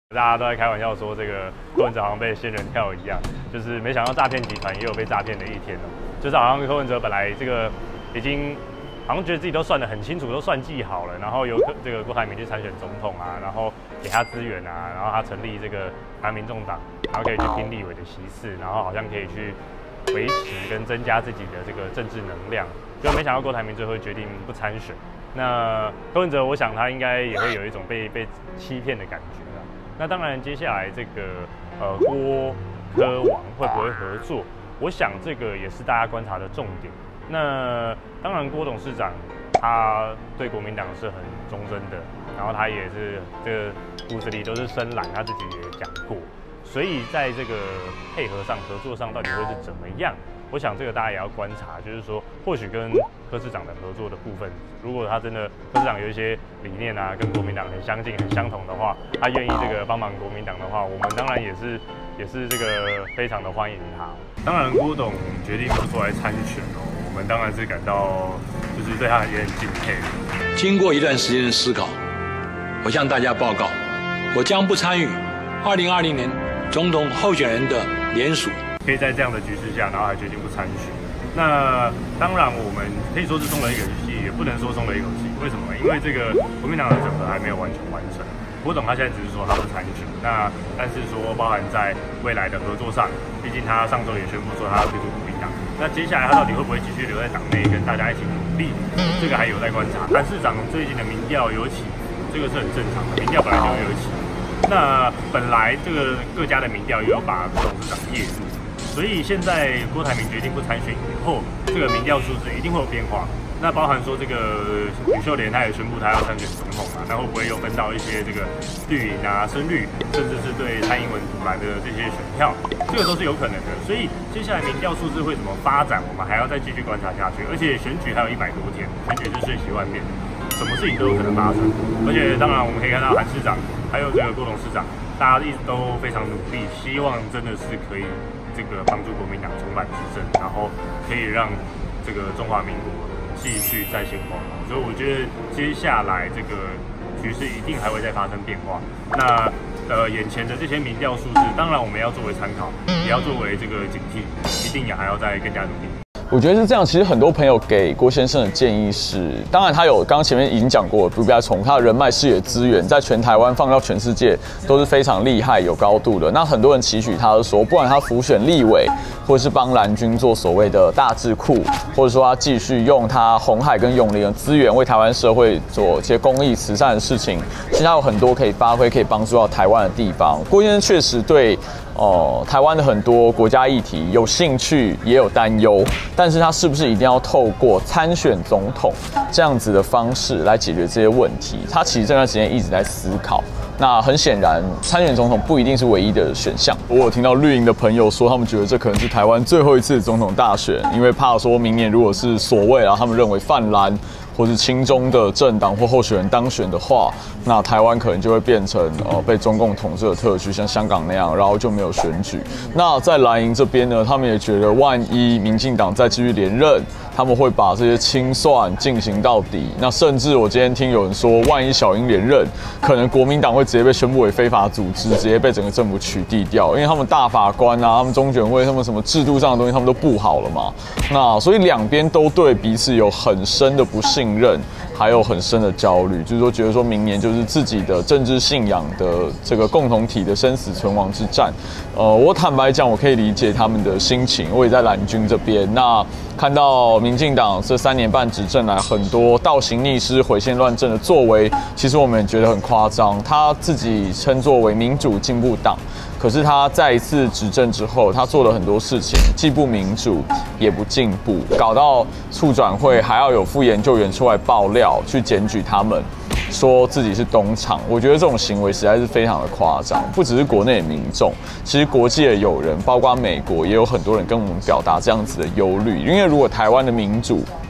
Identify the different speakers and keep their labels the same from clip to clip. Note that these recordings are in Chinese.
Speaker 1: 大家都在开玩笑说，这个柯文哲好像被仙人跳一样，就是没想到诈骗集团也有被诈骗的一天哦。就是好像柯文哲本来这个已经好像觉得自己都算得很清楚，都算计好了，然后由这个郭台铭去参选总统啊，然后给他资源啊，然后他成立这个台湾民众党，然后可以去拼立委的席次，然后好像可以去维持跟增加自己的这个政治能量。就没想到郭台铭最后决定不参选。那柯文哲，我想他应该也会有一种被欺骗的感觉啦。那当然，接下来这个郭柯王会不会合作？我想这个也是大家观察的重点。那当然，郭董事长他对国民党是很忠贞的，然后他也是这个骨子里都是深蓝，他自己也讲过。所以在这个配合上、合作上，到底会是怎么样？我想这个大家也要观察，就是说，或许跟柯市长的合作的部分，如果他真的柯市长有一些理念啊，跟国民党很相近、很相同的话，他愿意这个帮忙国民党的话，我们当然也是这个非常的欢迎他。当然，郭董决定出来参选哦，我们当然是感到就是对他也很敬佩。
Speaker 2: 经过一段时间的思考，我向大家报告，我将不参与2020年总统候选人的联署。
Speaker 1: 可以在这样的局势下，然后还决定不参选。那当然，我们可以说是松了一口气，也不能说松了一口气。为什么？因为这个国民党的整合还没有完全完成。郭董他现在只是说他不参选，但是说包含在未来的合作上，毕竟他上周也宣布说他要退出国民党。那接下来他到底会不会继续留在党内跟大家一起努力？这个还有待观察。韩市长最近的民调有起伏，这个是很正常的，民调本来就有起伏。那本来这个各家的民调也有把郭董事长列入。所以现在郭台铭决定不参选以后，这个民调数字一定会有变化。那包含说这个吕秀莲她也宣布她要参选总统嘛，那会不会又分到一些这个绿营啊、深绿，甚至是对蔡英文阻拦的这些选票，这个都是有可能的。所以接下来民调数字会怎么发展，我们还要再继续观察下去。而且选举还有100多天，选举是瞬息万变的，什么事情都有可能发生。而且当然我们可以看到韩市长还有这个郭董事长，大家一直都非常努力，希望真的是可以这个帮助国民党重返执政，然后可以让这个中华民国继续再现光芒。所以我觉得接下来这个局势一定还会再发生变化。那眼前的这些民调数字，当然我们要作为参考，也要作为这个警惕，一定也还要再更加努力。
Speaker 3: 我觉得是这样，其实很多朋友给郭先生的建议是，当然他有刚刚前面已经讲过，不要从他的人脉、视野、资源，在全台湾放到全世界都是非常厉害、有高度的。那很多人期许他说，不管他辅选立委，或者是帮蓝军做所谓的大智库，或者说他继续用他鸿海跟永林的资源为台湾社会做一些公益慈善的事情，其实他有很多可以发挥、可以帮助到台湾的地方。郭先生确实对台湾的很多国家议题有兴趣，也有担忧，但是他是不是一定要透过参选总统这样子的方式来解决这些问题？他其实这段时间一直在思考。那很显然，参选总统不一定是唯一的选项。我有听到绿营的朋友说，他们觉得这可能是台湾最后一次总统大选，因为怕说明年如果是所谓他们认为泛蓝或是亲中的政党或候选人当选的话，那台湾可能就会变成被中共统治的特区，像香港那样，然后就没有选举。那在蓝营这边呢，他们也觉得万一民进党再继续连任，他们会把这些清算进行到底。那甚至我今天听有人说，万一小英连任，可能国民党会直接被宣布为非法组织，直接被整个政府取缔掉，因为他们大法官啊，他们中选会，他们什么制度上的东西，他们都不好了嘛。那所以两边都对彼此有很深的不信任，还有很深的焦虑，就是说觉得说明年就是自己的政治信仰的这个共同体的生死存亡之战。我坦白讲，我可以理解他们的心情，我也在蓝军这边。那看到民进党这3年半执政来很多倒行逆施、毁宪乱政的作为，其实我们也觉得很夸张。他自己称作为民主进步党，可是他再一次执政之后，他做了很多事情，既不民主也不进步，搞到促转会还要有副研究员出来爆料，去检举他们，说自己是东厂。我觉得这种行为实在是非常的夸张，不只是国内的民众，其实国际的友人，包括美国，也有很多人跟我们表达这样子的忧虑。因为如果台湾的民主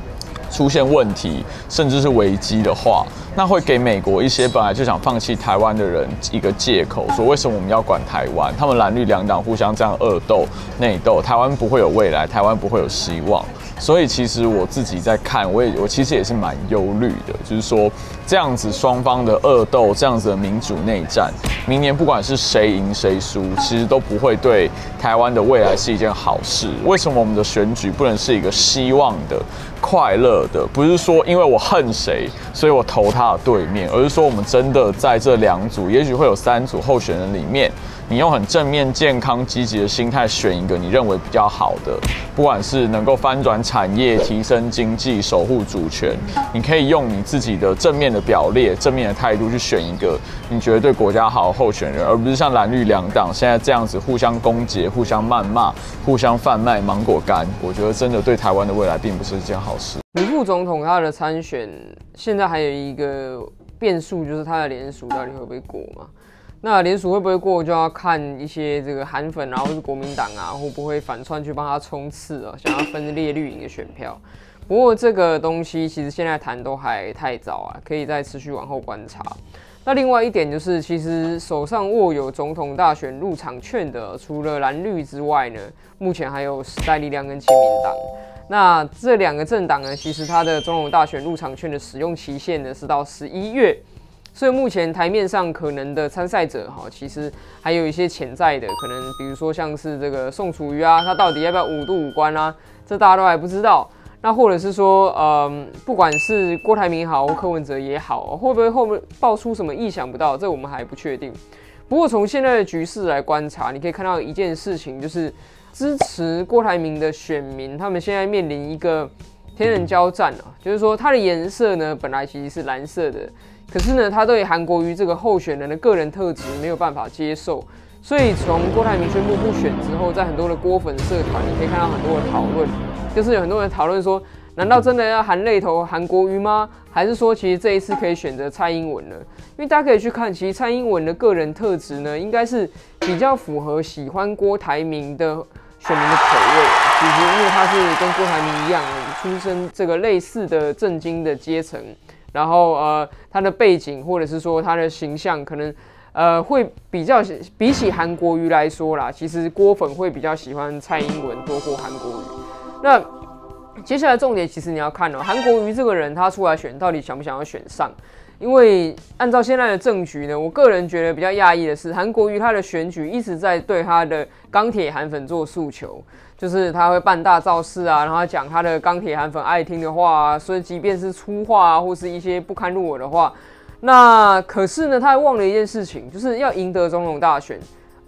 Speaker 3: 出现问题，甚至是危机的话，那会给美国一些本来就想放弃台湾的人一个借口，说为什么我们要管台湾？他们蓝绿两党互相这样恶斗、内斗，台湾不会有未来，台湾不会有希望。所以其实我自己在看，我其实也是蛮忧虑的，就是说这样子双方的恶斗，这样子的民主内战，明年不管是谁赢谁输，其实都不会对台湾的未来是一件好事。为什么我们的选举不能是一个希望的、快乐的？不是说因为我恨谁，所以我投他的对面，而是说我们真的在这2组，也许会有3组候选人里面，你用很正面、健康、积极的心态选一个你认为比较好的，不管是能够翻转产业、提升经济、守护主权，你可以用你自己的正面的表列、正面的态度去选一个你觉得对国家好的候选人，而不是像蓝绿两党现在这样子互相攻讦、互相谩骂、互相贩卖芒果干。我觉得真的对台湾的未来并不是一件好事。
Speaker 4: 吕副总统他的参选，现在还有一个变数，就是他的联署到底会不会过嘛？那联署会不会过，就要看一些这个韩粉啊，或是国民党啊，会不会反串去帮他冲刺啊，想要分裂绿营的选票。不过这个东西其实现在谈都还太早啊，可以再持续往后观察。那另外一点就是，其实手上握有总统大选入场券的，除了蓝绿之外呢，目前还有时代力量跟亲民党。那这2个政党呢，其实它的总统大选入场券的使用期限呢是到11月。所以目前台面上可能的参赛者其实还有一些潜在的，可能比如说像是这个宋楚瑜啊，他到底要不要5度5关啊？这大家都还不知道。那或者是说，不管是郭台铭好或柯文哲也好，会不会后面爆出什么意想不到？这我们还不确定。不过从现在的局势来观察，你可以看到一件事情，就是支持郭台铭的选民，他们现在面临一个天人交战啊，就是说它的颜色呢本来其实是蓝色的。可是呢，他对韩国瑜这个候选人的个人特质没有办法接受，所以从郭台铭宣布不选之后，在很多的郭粉社团，你可以看到很多的讨论，就是有很多人讨论说，难道真的要含泪投韩国瑜吗？还是说其实这一次可以选择蔡英文呢？因为大家可以去看，其实蔡英文的个人特质呢，应该是比较符合喜欢郭台铭的选民的口味。其实因为他是跟郭台铭一样，出身这个类似的政经的阶层。然后他的背景或者是说他的形象，可能会比起韩国瑜来说啦，其实郭粉会比较喜欢蔡英文多过韩国瑜。那接下来重点其实你要看韩国瑜这个人他出来选到底想不想要选上？因为按照现在的政局呢，我个人觉得比较讶异的是，韩国瑜他的选举一直在对他的钢铁韩粉做诉求，就是他会办大造势啊，然后讲他的钢铁韩粉爱听的话啊，所以即便是粗话啊，或是一些不堪入耳的话，那可是呢，他还忘了一件事情，就是要赢得总统大选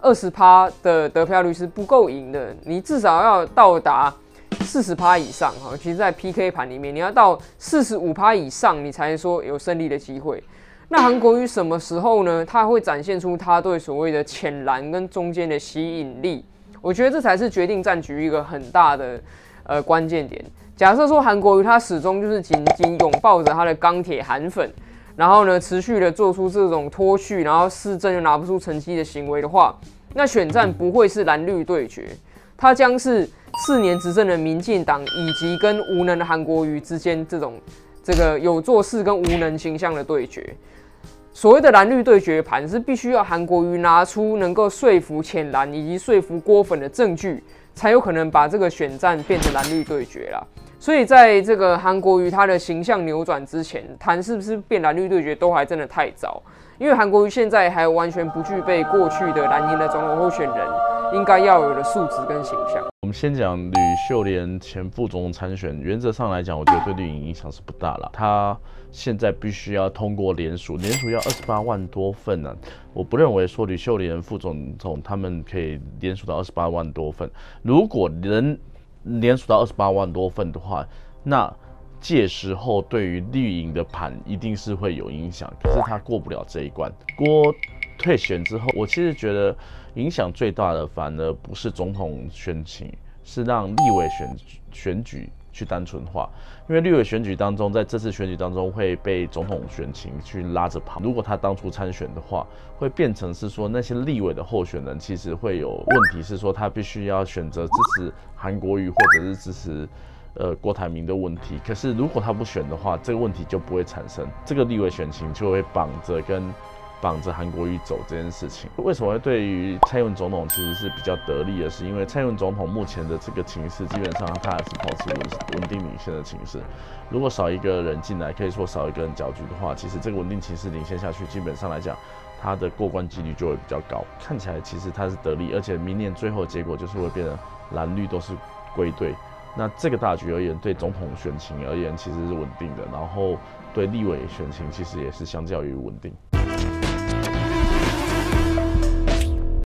Speaker 4: ，20%的得票率是不够赢的，你至少要到达40%以上，其实在 PK 盘里面，你要到45%以上，你才说有胜利的机会。那韩国瑜什么时候呢？他会展现出他对所谓的浅蓝跟中间的吸引力，我觉得这才是决定战局一个很大的关键点。假设说韩国瑜他始终就是紧紧拥抱着他的钢铁韩粉，然后呢持续的做出这种脱序，然后市政又拿不出成绩的行为的话，那选战不会是蓝绿对决，它将是4年执政的民进党以及跟无能的韩国瑜之间这个有做事跟无能形象的对决。所谓的蓝绿对决盘是必须要韩国瑜拿出能够说服浅蓝以及说服郭粉的证据，才有可能把这个选战变成蓝绿对决啦。所以在这个韩国瑜他的形象扭转之前，谈是不是变蓝绿对决都还真的太早，因为韩国瑜现在还完全不具备过去的蓝营的总统候选人应该要有的素质跟形象。
Speaker 5: 我们先讲吕秀莲前副总统参选，原则上来讲，我觉得对绿营影响是不大了。他现在必须要通过联署，联署要28万多份呢。我不认为说吕秀莲副总统他们可以联署到28万多份。如果能联署到28万多份的话，那届时候对于绿营的盘一定是会有影响。可是他过不了这一关。郭退选之后，我其实觉得影响最大的反而不是总统选情，是让立委选举去单纯化。因为立委选举当中，在这次选举当中会被总统选情去拉着跑。如果他当初参选的话，会变成是说那些立委的候选人其实会有问题，是说他必须要选择支持韩国瑜或者是支持郭台铭的问题。可是如果他不选的话，这个问题就不会产生，这个立委选情就会绑着韩国瑜走这件事情。为什么会对于蔡英文总统其实是比较得利的？是因为蔡英文总统目前的这个情势，基本上他还是保持稳定领先的情势。如果少一个人进来，可以说少一个人搅局的话，其实这个稳定情势领先下去，基本上来讲，他的过关几率就会比较高。看起来其实他是得利，而且明年最后的结果就是会变成蓝绿都是归队。那这个大局而言，对总统选情而言其实是稳定的，然后对立委选情其实也是相较于稳定。